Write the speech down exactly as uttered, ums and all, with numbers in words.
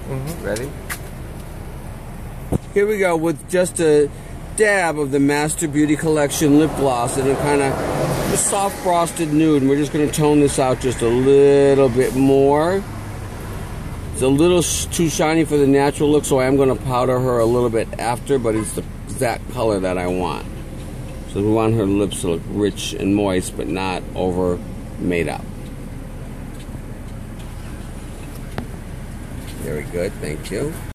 Mm-hmm. Ready? Here we go with just a dab of the Master Beauty Collection lip gloss in a kind of a soft frosted nude. And we're just going to tone this out just a little bit more. It's a little sh too shiny for the natural look, so I am going to powder her a little bit after, but it's the exact color that I want. So we want her lips to look rich and moist, but not over made up. Very good, thank you.